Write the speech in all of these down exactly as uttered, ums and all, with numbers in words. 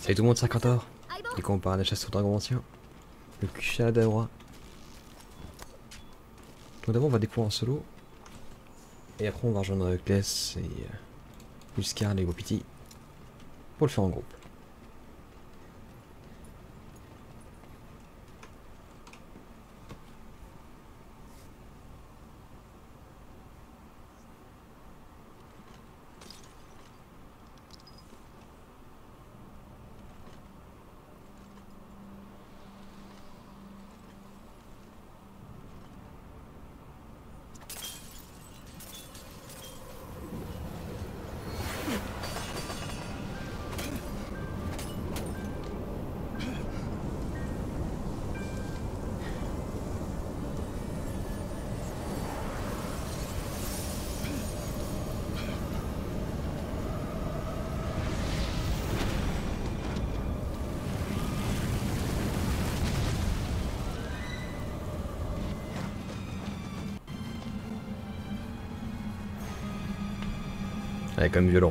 Salut tout le monde, c'est Cartor. Du coup on part à la chasse au dragon ancien. Le Kusha d'Aura. Donc d'abord on va découvrir en solo. Et après on va rejoindre Kless et euh, Muscarl et Wapiti. Pour le faire en groupe. Ouais, quand même violent.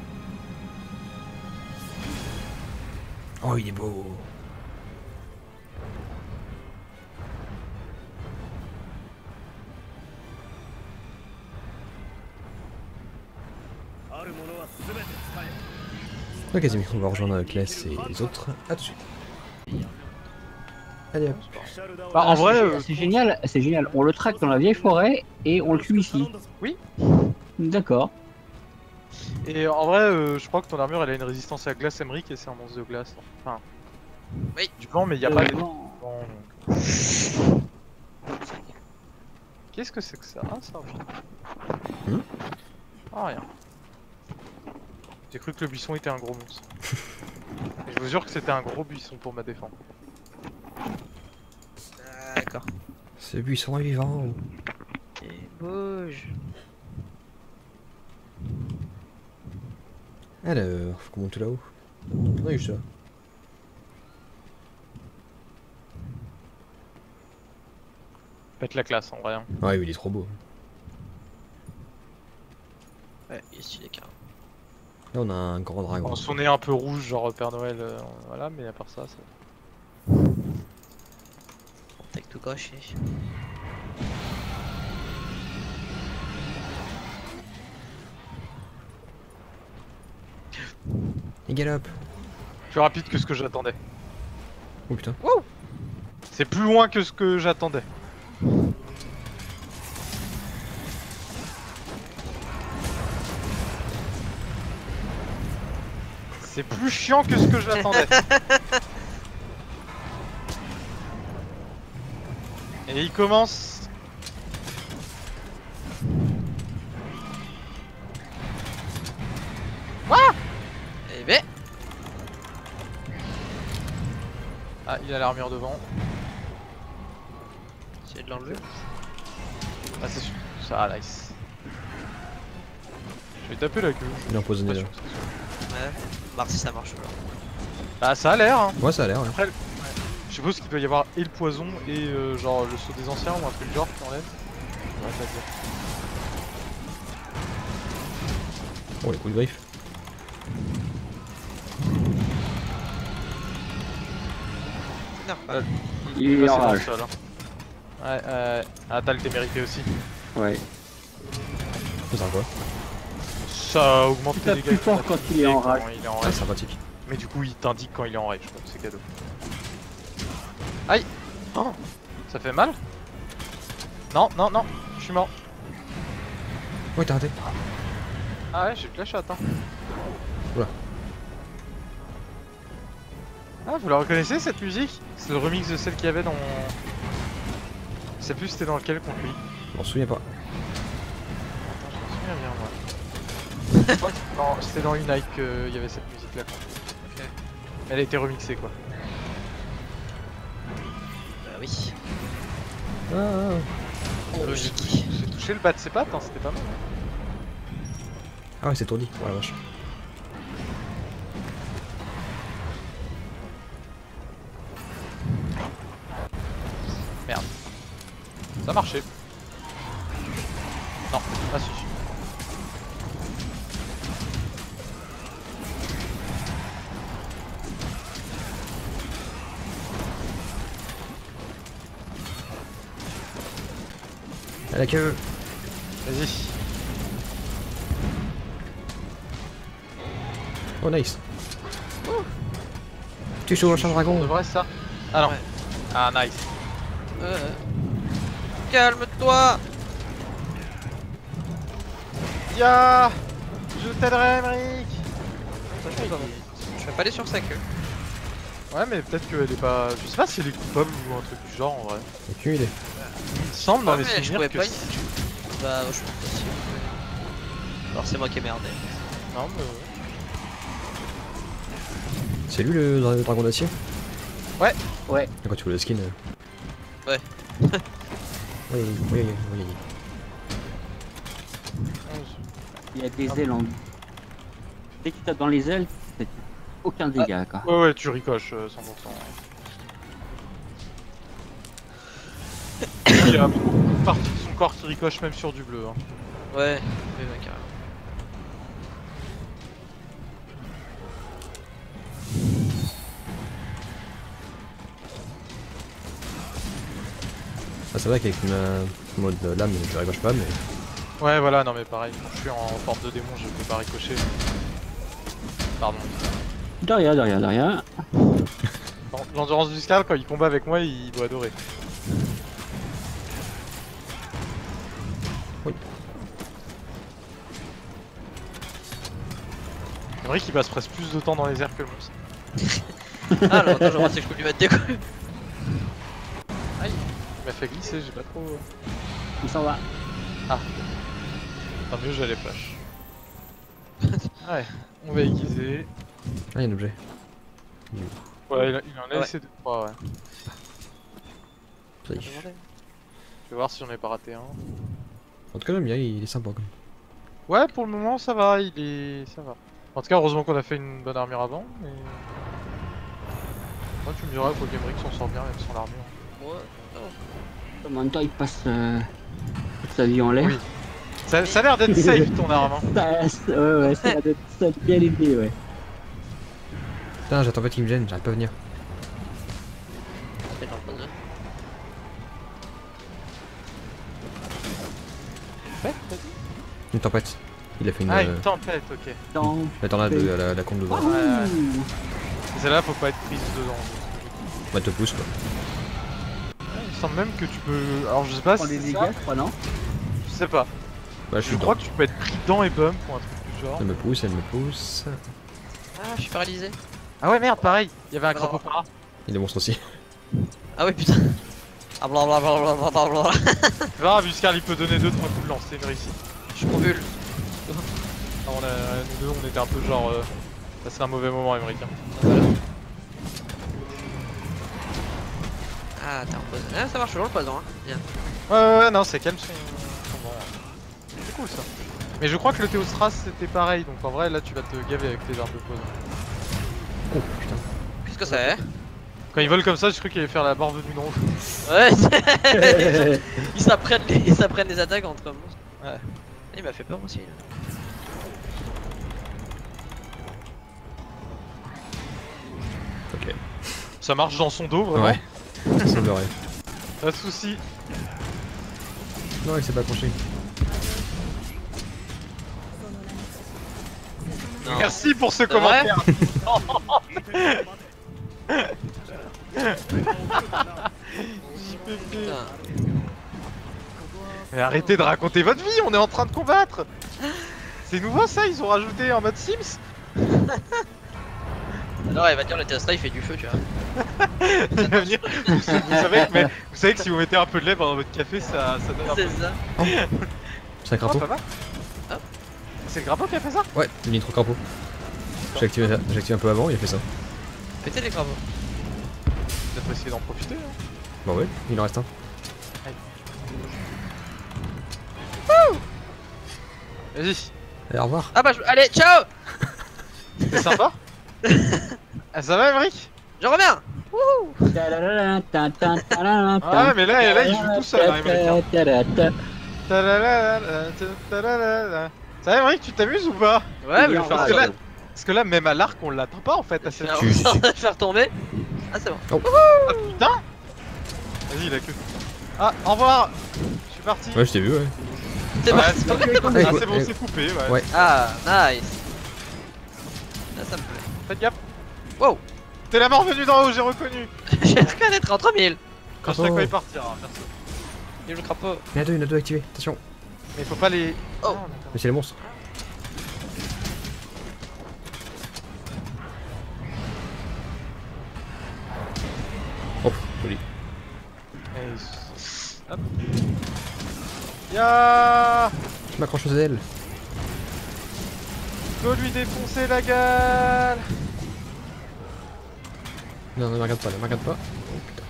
Oh, il est beau. Ok, Zimi, on va rejoindre Kless et les autres. À tout de suite. Allez hop. Bah, en vrai, euh, c'est génial, c'est génial. On le traque dans la vieille forêt et on le tue ici. Oui. D'accord. Et en vrai, euh, je crois que ton armure elle a une résistance à glace Emric et c'est un monstre de glace. Enfin, oui. Du vent, mais il n'y a Euh, pas les non. vents, donc... Qu'est-ce que c'est que ça? Ah, ça revient. Hmm Ah, rien. J'ai cru que le buisson était un gros monstre. Et je vous jure que c'était un gros buisson pour ma défense. D'accord. Ce buisson est vivant. Et bouge. Alors, faut qu'on monte là-haut. Non, il est juste là. Pète la classe en vrai. Hein. Ouais, oui, il est trop beau. Ouais, il est stylé carrément. Là, on a un grand dragon. Bon, son nez un peu rouge, genre Père Noël, euh, voilà, mais à part ça, c'est. T'as que tout gaucher. Il galope. Plus rapide que ce que j'attendais. Oh putain. C'est plus loin que ce que j'attendais. C'est plus chiant que ce que j'attendais. Et il commence. Ah Eh ben. Ah, il a l'armure devant. J'ai de l'enlever. Ah, c'est sûr. Ça, ah, nice. Je vais taper la queue. Il est empoisonné là. Ouais. Voir si ça marche là. Bah, ça a l'air, hein. Ouais, ça a l'air. Ouais. Après, je suppose qu'il peut y avoir et le poison et euh, genre le saut des anciens ou un truc du genre qui enlève. Ouais, ça dire. Oh, les coups de griffe. Non, Euh, Il est Là, en c'est dans le rage. sol, hein. Ouais, euh... Ah, t'as le démérité aussi. Ouais. Ça sert à quoi? Ça augmente Il tes tape dégâts. plus fort quand il est en rage. il est en Ah, rage. sympathique. Mais du coup, il t'indique quand il est en rage, donc c'est cadeau. Aïe! Oh, ça fait mal? Non, non, non, je suis mort. Ouais, t'as raté. Ah ouais, j'ai plus la chatte, hein. Oula. Ah, vous la reconnaissez cette musique? C'est le remix de celle qu'il y avait dans... Je sais plus c'était dans lequel contre lui. Je m'en souviens pas. Attends, je me souviens bien, moi. Je crois que c'était dans- C'était dans Unite qu'il y avait cette musique là. Ok. Elle a été remixée quoi. Bah oui. Ah, ah, ah. Logique. J'ai touché le bas de ses pattes, hein, c'était pas mal. Ah ouais, c'est tourdi. Oh la vache. Merde. Ça a marché. Non, ah si. la queue. Vas-y. Oh nice. Tu joues au chat De dragon. vrai ça? Ah non. Ouais. Ah nice. Euh... Calme-toi. Ya, je t'aiderai, Emric. Je vais pas aller sur sa queue. Ouais, mais peut-être qu'elle est pas. Je sais pas si elle est coupable ou un truc du genre en vrai. Aucune idée. Il me semble dans Ah, les mais je souvenirs pouvais que. pas si- Bah, je pense aussi. Alors c'est moi qui ai merdé. Non, mais. C'est lui le, dra- le dragon d'acier? Ouais. Quand tu veux le skin. euh. Ouais. Oui, oui, oui. Il y a des ailes en. Dès que tu tapes dans les ailes, c'est aucun dégât quoi. Ouais, ouais, tu ricoches euh, cent pour cent. Il y a beaucoup de parties de son corps qui ricoche même sur du bleu. Hein. Ouais, ouais, ouais, carrément. Ah, c'est vrai qu'avec ma mode euh, lame, je ricoche pas, mais. Ouais, voilà, non, mais pareil, quand je suis en forme de démon, je peux pas ricocher. Pardon. De rien, de rien, de rien. Dans l'endurance du Scal, quand il combat avec moi, il doit adorer. Oui. C'est vrai qu'il passe presque plus de temps dans les airs que le monstre. Ah, l'avantage au moins c'est que je peux lui mettre des coups. Aïe, il m'a fait glisser, j'ai pas trop. Il s'en va. Ah. Tant mieux, j'ai les flashs. Ouais, on va aiguiser. Ah, il y a un objet. Ouais, il, a- il en a Ouais. laissé deux trois, ouais. Ça y est. Je vais voir si j'en ai pas raté un. En tout cas, le mien, il est sympa quand même. Ouais, pour le moment, ça va, il est. Ça va. En tout cas, heureusement qu'on a fait une bonne armure avant, mais. Moi, tu me diras qu'au Gamerik s'en sort bien, même sans l'armure. Ouais, ça va. En même temps, il passe euh, toute sa vie en l'air. Oui. Ça, ça a l'air d'être safe ton arme. Hein. Ça, ça- ouais, ouais, ça a d'être ça a bien aidé, ouais. Putain, j'attends pas qu'il me gêne, j'arrive pas à venir. C'est dans le puzzle. Ouais, vas-y. Une tempête. Il a fait une. Ah, euh, une tempête, ok. Dans... la tornade de la, la compte de bras. Wouhou. Et celle-là, faut pas être prise dedans. Bah, te pousse quoi. Il me semble même que tu peux. Alors, je sais pas Prends si les c'est dégâts, ça. je crois, non? Je sais pas. Bah, je Je suis crois dedans. que tu peux être pris dedans et bump ou un truc du genre. Elle me pousse, elle me pousse. Ah, je suis paralysé. Ah ouais, merde, pareil. Il y avait un Alors. crapaud para. Il est monstre aussi. Ah ouais, putain. Ah blablabla. Tu vois, Buscar, il peut donner deux trois coups de lance, c'est une réussite. Je suis convul. Ah, on a, nous deux, on était un peu genre. Euh, ça c'est un mauvais moment, américain. Voilà. Ah, t'es en pause. Ah, ça marche toujours le poison, hein. Bien. Ouais, ouais, ouais, non, c'est calme son. son vent. C'est cool ça. Mais je crois que le Théostras c'était pareil, donc en vrai, là tu vas te gaver avec tes armes de poison. Oh putain. Qu'est-ce que c'est? Quand ils volent comme ça, je crois qu'il allait faire la barbe du nom. Ouais, ils s'apprennent les... ils s'apprennent les attaques entre monstres. Ouais. Il m'a fait peur aussi. Là. Ok. Ça marche dans son dos, vraiment. Ouais. Ça semblerait. Pas de soucis. Non, il s'est pas accroché. Non. Merci pour ce C'est vrai commentaire. Putain. Mais arrêtez de raconter votre vie, on est en train de combattre. C'est nouveau ça, ils ont rajouté en mode Sims. Alors, il va dire le Tesla il fait du feu, tu vois. Il va venir. Vous, vous savez que, mais, vous savez que si vous mettez un peu de lait dans votre café, ça, ça donne un peu. C'est ça. C'est un Oh, crapaud? pas mal. Ah. C'est le crapaud qui a fait ça? Ouais, il est trop crapaud. J'ai activé, ça- j'ai activé un peu avant, il a fait ça. Pétez les crapauds. Peut-être essayer d'en profiter. Hein. Bah ouais, il en reste un. Vas-y, Allez, au revoir. Ah bah, je... allez, ciao. c'est sympa. Ah, ça va, Emric? Je reviens. Ah, mais là, là, il joue tout seul, hein, Emric. Talalala, talalala. Ça va, Emric, tu t'amuses ou pas? Ouais, mais je vais Parce faire Parce un que là, sort. parce que là, même à l'arc, on l'atteint pas en fait. À Je cette... vais Tu- faire- faire- faire tomber. Ah, c'est bon. Ah, putain. Vas-y, il a que. Ah, au revoir. suis parti. Ouais, je t'ai vu, ouais. C'est Ouais, bon. c'est bon, Ouais, ah, c'est ouais. bon, c'est coupé, ouais. Ouais. Ah, nice. Là, ça me plaît. Faites gaffe. Wow. T'es la mort venue d'en haut, j'ai reconnu. J'ai reconnaître entre mille. Quand je sais quoi il partira, perso. Il y a le crapaud. Il y en a deux, il y en a deux activés, attention. Mais faut pas les. Oh. Ah, d'accord. Mais c'est les monstres. Oh, joli. Et... Hop. Ya. Je m'accroche aux ailes. Faut lui défoncer la gueule. Non, ne me regarde pas, ne me regarde pas. Oh putain.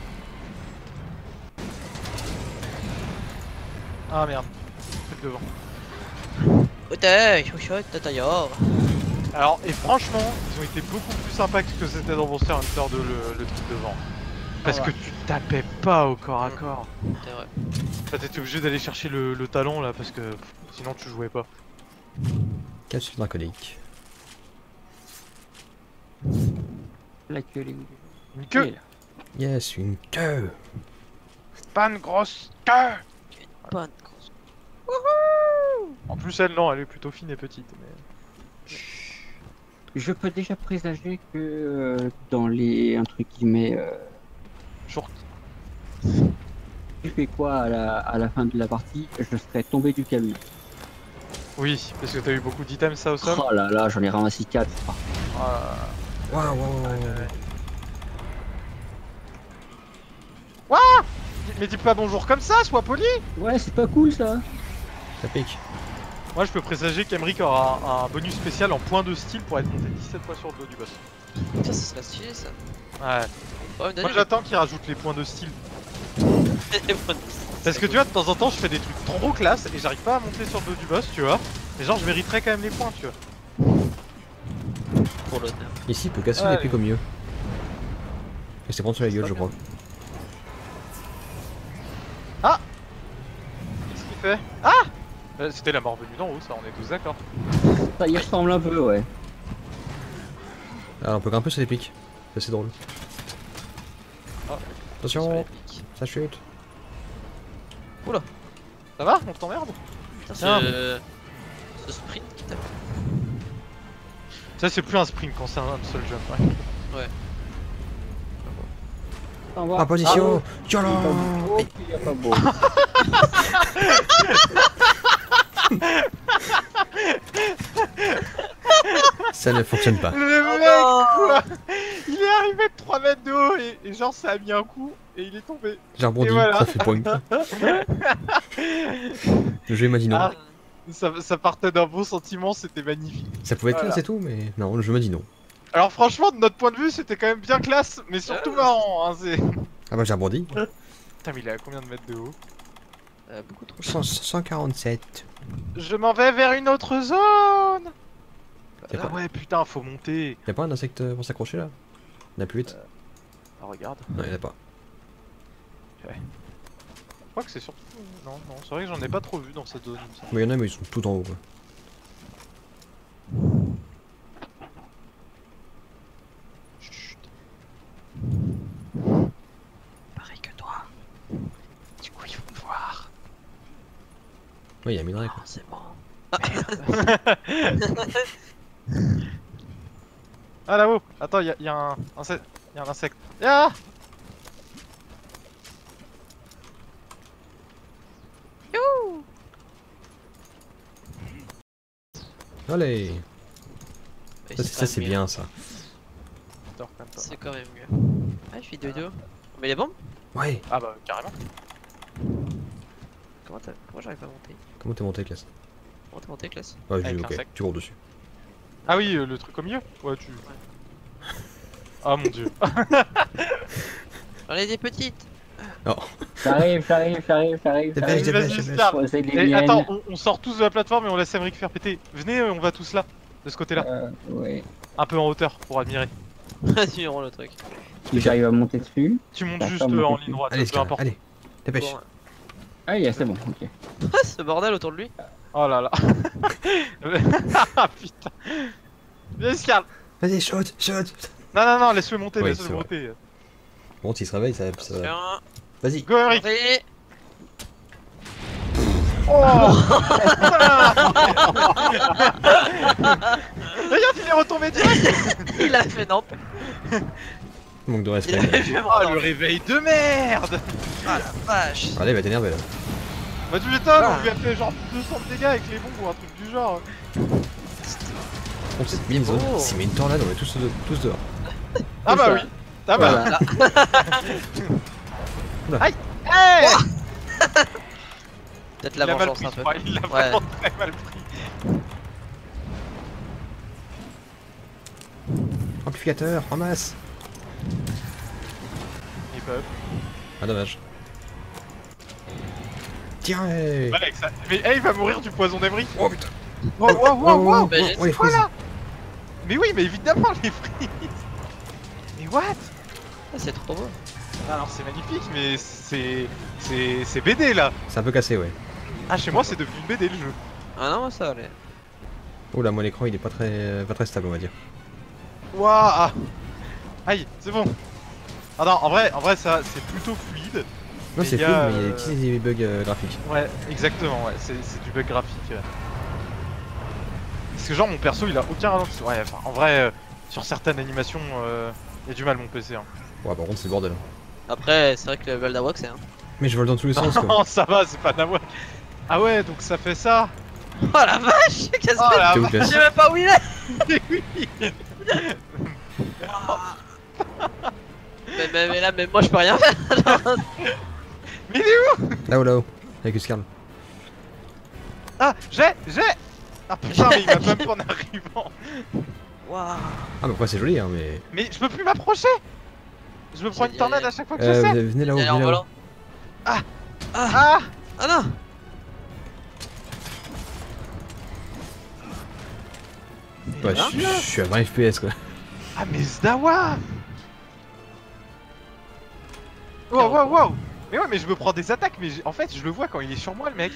Ah merde. C'est devant. Putain, chouchou, tataillard. Alors, et franchement, ils ont été beaucoup plus sympas que ce que c'était dans Monster Hunter de le, le truc devant. Parce Ah que ouais. tu tapais pas au corps à corps. C'est vrai. Enfin, t'étais obligé d'aller chercher le, le talon là parce que pff, sinon tu jouais pas. Capsule draconique. La queue, les Une queue, Yes, une queue. pas une grosse queue. Bonne grosse. En plus, elle, non, elle est plutôt fine et petite. Mais... Je peux déjà présager que euh, dans les entre guillemets euh, Short. tu fais quoi à la, à la fin de la partie, je serais tombé du camion. Oui, parce que t'as eu beaucoup d'items ça au sol. Oh là là, j'en ai ramassé quatre. Ah, Waouh, waouh, waouh. mais dis pas bonjour comme ça, sois poli. Ouais, c'est pas cool ça. Ça pique. Moi, je peux présager qu'Emeric aura un, un bonus spécial en point de style pour être monté dix-sept fois sur le dos du boss. Ça, ce serait stylé ça. Ouais. Ouais, Moi, j'attends qu'il rajoute les points de style. mais- Parce que tu vois, de temps en temps, je fais des trucs trop classe et j'arrive pas à monter sur le dos du boss, tu vois. Mais genre, je mériterais quand même les points, tu vois. Pour l'honneur. Ici, il peut casser Ouais, les pics mais- au mieux. Et c'est prendre sur la gueule, je crois. Qu'est-ce qu'il fait? Ah euh, C'était la mort venue d'en haut, ça, on est tous d'accord. Ça y ressemble un peu, ouais. Alors, on peut grimper sur les pics. C'est assez drôle. Ah. Sur Attention, les pics. ça chute. Ça va? On t'emmerde? Putain, Ah. ce... ce sprint qui tape. Ça, c'est plus un sprint quand c'est un seul jump. Ouais. Au revoir. En position. Ah, Yolo. oh, il est pas beau. Ça ne fonctionne pas. Le Oh mec, non. quoi, il est arrivé de trois mètres de haut et, et genre ça a mis un coup et il est tombé. J'ai rebondi, Et voilà. ça fait point. Le jeu m'a dit non. Ah. Ça, ça partait d'un beau sentiment, c'était magnifique. Ça pouvait être Voilà. classe et tout, mais non, le jeu m'a dit non. Alors franchement, de notre point de vue, c'était quand même bien classe, mais surtout Ah. marrant. Hein, c'est... Ah bah j'ai rebondi. Putain, mais il est à combien de mètres de haut? Euh, beaucoup trop. cent- cent quarante-sept. Je m'en vais vers une autre zone. Y'a Ah pas, ouais, putain, faut monter. y a pas un insecte pour s'accrocher là? Il y en a plus vite? Ah, regarde. Non, il y en a pas. Je crois que c'est surtout... Non, non, c'est vrai que j'en ai pas trop vu dans cette zone. il me semble. Mais il y en a, mais ils sont tout en haut quoi. Chut. Pareil que toi. Du coup, ils vont me voir. Ouais, il y a Minerai Oh, quoi. c'est bon. Ah là-haut. Attends, y'a y a un... insecte. Y a un insecte. Ah Allez! Ouais, Ça, c'est- quand ça même c'est mieux. bien ça. Attends, quand même pas. C'est quand même mieux. Ah, je suis dodo. Mais les bombes? Ouais! Ah bah, carrément. Comment t'as... Comment j'arrive à monter? Comment t'es monté, classe? Comment t'es monté, classe? Ouais, Avec j'ai ok, l'insecte. tu cours dessus. Ah oui, euh, le truc au milieu. Ouais, tu... Ah mon dieu. J'en ai des petites. Oh! J'arrive, j'arrive, j'arrive, j'arrive. Dépêche, j'arrive. dépêche, Vas-y, dépêche. Star. Poser les Et miennes. attends, on, on sort tous de la plateforme et on laisse Emeric faire péter. Venez, euh, on va tous là, de ce côté-là. Euh, ouais. Un peu en hauteur, pour admirer. Vas-y, on rend le truc. Si j'arrive à monter dessus. Tu montes D'accord, juste mon euh, en petit. ligne droite, Allez, peu Scar, importe. allez! Dépêche! Bon, Ah, yeah, c'est bon, ok. ah, ce bordel autour de lui. Oh là là. Ah putain. Viens, Scarl. Vas-y, shoot! Shoot! Non, non, non, laisse-le monter, Oui, laisse-le c'est vrai. monter. Bon, s'il se réveille, ça. ça... Tiens. Vas-y! Go, Emeric. Allez. Oh Regarde, il est retombé direct. Il a fait non. Manque de Il respect. avait vu Oh, le réveil de merde. Ah la vache. Allez, il va t'énerver là. Bah tu m'étonnes, Ah. on lui a fait genre deux cents de dégâts avec les bombes ou un truc du genre. On s'est mis une zone. Oh. S'il met une tornade, on est tous, tous dehors. Ah bah ça. oui. Ah bah. Voilà. Aïe. Hey Peut-être Il la a mal vengeance pris, un je peu. crois, il l'a Ouais. vraiment très mal pris. Amplificateur, ramasse. Il est pas up. Ah, dommage. Tiens, hey. Ouais, avec ça. Mais hey, il va mourir du poison d'Emery. Oh putain. Wow, wow, wow, Oh, wow. bah, j'ai- oh, les Quoi frises. là? Mais oui, mais évidemment les frites. Mais what? Ah, c'est trop beau. Alors c'est magnifique, mais c'est c'est c'est B D là. C'est un peu cassé, ouais. Ah chez moi c'est devenu une B D le jeu. Ah non, ça allait. Oh là, mon écran il est pas très, pas très stable, on va dire. Waouh. Aïe, c'est bon. Ah non, en vrai, en vrai ça c'est plutôt fluide. Non, Mais c'est il y fluide, a, mais il y a des euh, petits bugs euh, graphiques. Ouais, exactement, ouais, c'est c'est du bug graphique. euh. Parce que genre mon perso il a aucun ralenti. Ouais, enfin en vrai euh, sur certaines animations euh, il y a du mal mon P C. Hein. Ouais, par contre, c'est le bordel. Après, c'est vrai que le level d'Awak c'est un. Mais je vole dans tous les sens, quoi. Non, ça va, c'est pas Nawak. Ah ouais, donc ça fait ça. Oh la vache. Qu'est-ce Oh que la T'es où, vache. Classe? je sais même pas où il est. Oui. mais, mais, mais là, même moi je peux rien faire. Mais il est où? Là-haut, là-haut. Avec Uscarl. Ah, j'ai, j'ai. Ah putain, mais il m'a bump en arrivant. Waouh. Ah, mais après, c'est joli, hein, mais. Mais je peux plus m'approcher. Je me prends une J'ai- tornade à chaque fois que Euh, j'essaie. venez là-haut, Il y a en venez là-haut. volant. Ah. Ah. Ah non. Mais Ouais, là. je je suis à vingt F P S, quoi. Ah mais Zdawa. Wow, wow, wow. Mais ouais, mais je me prends des attaques, mais j'ai- en fait, je le vois quand il est sur moi, le mec.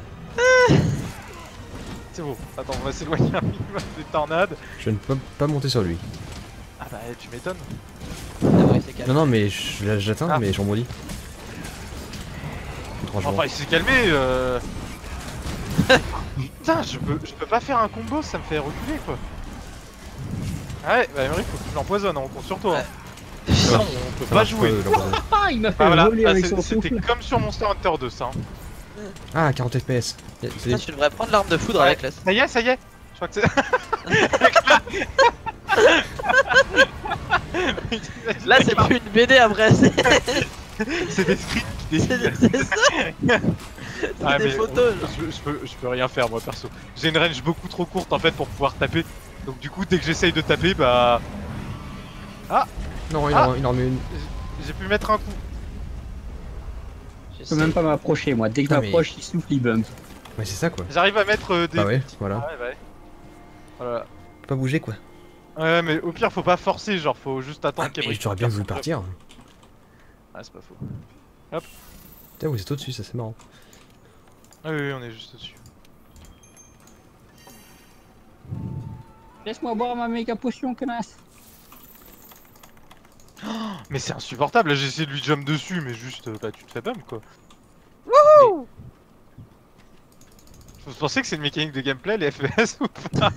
C'est bon. Attends, on va s'éloigner un minimum des tornades. Je ne peux pas monter sur lui. Ah bah, tu m'étonnes. Ah oui, c'est calme. Non, non, mais je- j'atteins, Ah. mais je rebondis. Étrangement. Enfin, il s'est calmé. Euh... Putain, je peux, je peux pas faire un combo, ça me fait reculer quoi. Ah ouais, bah Emery, faut que tu l'empoisonnes, hein, on compte sur toi. Ouais. Hein. Sinon, on peut Ça pas marche jouer. pas, l'empoisonne. Ah, il m'a fait Ah voilà, voler ah, avec c'est- son c'était souffle. comme sur Monster Hunter deux ça. Hein. Ah, quarante F P S. Y a- c'est Putain, des- tu devrais prendre l'arme de foudre Ouais. avec là. Ça y est, ça y est. Je crois que c'est. Là, c'est plus une B D après, c'est C'est des scripts qui c'est- décident. c'est ça. C'est Ah, des mais photos. on- genre. je, je peux, je peux rien faire moi perso. J'ai une range beaucoup trop courte en fait pour pouvoir taper. Donc du coup dès que j'essaye de taper bah Non, il, Ah. en, il en met une. j'ai pu mettre un coup. Je peux même pas m'approcher, moi. Dès que je Putain, mais- m'approche, il souffle, il bump. Ouais, c'est ça, quoi. J'arrive à mettre euh, des. Bah ouais, petits- voilà. Ah ouais, bah ouais. Voilà. Faut pas bouger, quoi. Ouais mais au pire faut pas forcer, genre faut juste attendre Ah, qu'il y ait mais Brick j'aurais qui bien fasse voulu son partir. job. Ah c'est pas faux. Tiens, vous êtes au-dessus, ça c'est marrant. Ah oui, oui on est juste dessus. Laisse-moi boire ma méga potion, connasse. Mais c'est insupportable, là j'ai essayé de lui jump dessus mais juste euh, bah tu te fais bum quoi. Wouhou. Vous pensez que c'est une mécanique de gameplay les F P S ou pas?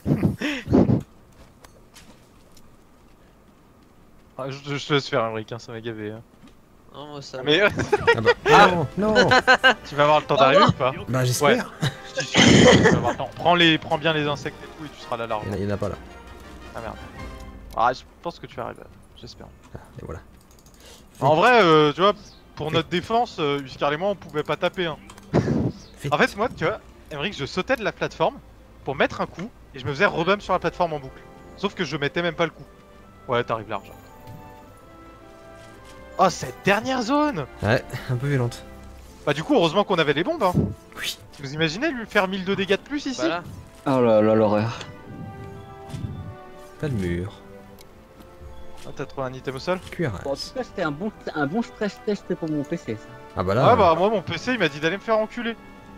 Ah, je, je te laisse faire un brick, hein, ça m'a gavé. Hein. Non, moi ça. Mais euh, Ah bah. Non, non. tu vas avoir le temps d'arriver ou pas? Bah, j'espère. Je suis sûr que tu vas avoir le temps. Prends, les, prends bien les insectes et tout et tu seras là large. Il y en a- il y en a pas là. Ah merde. Ah je pense que tu vas arriver, j'espère. Ah, et voilà. En vrai, euh, tu vois, pour notre défense, euh, Uscar et moi on pouvait pas taper. Hein. Vite. En fait, moi, tu vois, Emmerich, je sautais de la plateforme pour mettre un coup et je me faisais rebump sur la plateforme en boucle. Sauf que je mettais même pas le coup. Ouais, t'arrives large. Oh, cette dernière zone! Ouais, un peu violente. Bah, du coup, heureusement qu'on avait les bombes. Hein. Oui. Vous imaginez lui faire mille de dégâts de plus ici? Voilà. Oh là là, l'horreur. Pas de mur. Ah, t'as trouvé un item au sol? Cuirasse. Bon, en tout cas, c'était un bon, un bon stress test pour mon P C, ça. Ah bah là. Ah, euh, bah, moi, mon P C il m'a dit d'aller me faire enculer.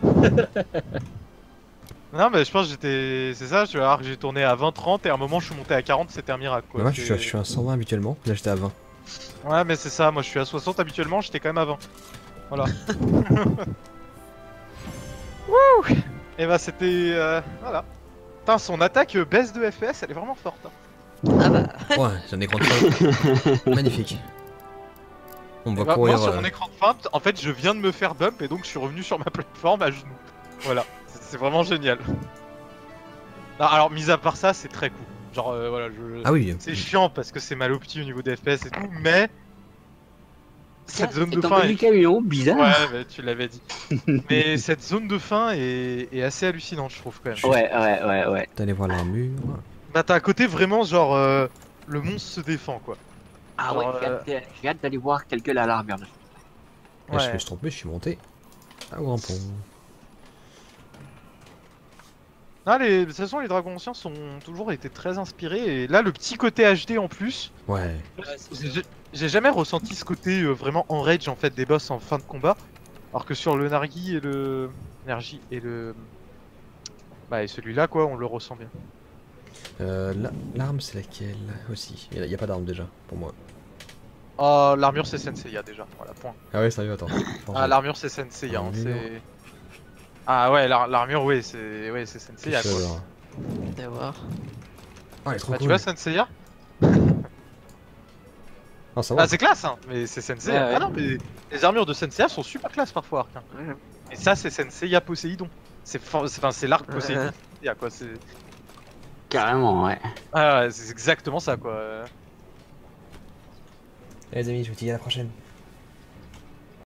Non, mais je pense que j'étais. C'est ça, tu vois, j'ai tourné à vingt trente et à un moment je suis monté à quarante, c'était un miracle quoi. bah, moi, je suis, à- C'est- je suis à cent vingt habituellement. Là, j'étais à vingt. Ouais, mais c'est ça, moi je suis à soixante habituellement, j'étais quand même à vingt. Voilà. Et bah c'était... Euh, voilà. Putain, son attaque euh, baisse de F P S, elle est vraiment forte. Hein. Ah bah. Ouais, j'ai un écran de fin. Magnifique. On va Bah, courir. moi sur euh, mon écran de fin, en fait je viens de me faire bump et donc je suis revenu sur ma plateforme à genoux. Voilà, c'est c'est vraiment génial. Non, alors mis à part ça, c'est très cool. Genre euh, voilà, je... Ah oui. c'est chiant parce que c'est mal au petit au niveau des F P S et tout, mais cette zone de fin du est... camion, bizarre. Ouais, mais tu l'avais dit. Mais cette zone de fin est... est assez hallucinante, je trouve quand même. Ouais, ouais, ouais, ouais. T'allais voir l'armure. Bah t'as un côté vraiment genre euh, le monstre se défend quoi. Ah ouais, Alors, j'ai hâte de- j'ai hâte d'aller voir quelle gueule à l'armure. Là, je Ouais. me suis trompé, je suis monté. Ah, grand pont. Ah, les... De toute façon, les dragons anciens sont toujours été très inspirés et là le petit côté H D en plus. Ouais. J'ai j'ai jamais ressenti ce côté euh, vraiment en rage en fait des boss en fin de combat. Alors que sur le Nargi et le. Énergie et le. Bah, et celui-là quoi, on le ressent bien. Euh, la- L'arme, c'est laquelle aussi? Il n'y a, pas d'arme déjà, pour moi. Oh, l'armure c'est Senseiya déjà, voilà, point. Ah ouais, sérieux, attends. Ah, l'armure c'est Senseiya, hein, L'armure. c'est. Ah ouais, l'ar- l'armure, oui, c'est ouais, c'est Senseiya quoi. On va voir. Ah, elle est trop Bah, tu cool. vois Senseiya? Ah, ça va. Ah, c'est classe, hein, mais c'est Senseiya. Ouais, ouais. Ah non, mais les armures de Senseiya sont super classe parfois, Arc. hein. Ouais. Et ça, c'est Senseiya Poséidon. C'est for- c'est- enfin, c'est l'arc Poséidon. Senseiya, quoi. C'est Carrément, ouais. ah, ouais, c'est exactement ça, quoi. Allez, les amis, je vous dis à la prochaine.